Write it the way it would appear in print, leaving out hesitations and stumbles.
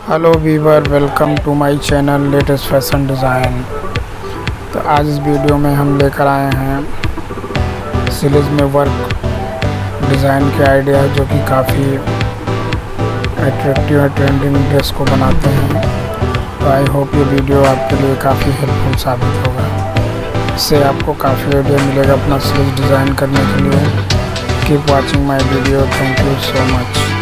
Hello viewer, welcome to my channel latest fashion design. तो आज इस वीडियो में हम लेकर आए हैं स्लीव्स में वर्क डिज़ाइन के आइडिया जो कि काफ़ी अट्रैक्टिव और ट्रेंडिंग ड्रेस को बनाते हैं। तो आई होप ये वीडियो आपके लिए काफ़ी हेल्पफुल साबित होगा। इससे आपको काफ़ी आइडिया मिलेगा अपना स्लीव्स डिज़ाइन करने के लिए। Keep watching my video. Thank you so much.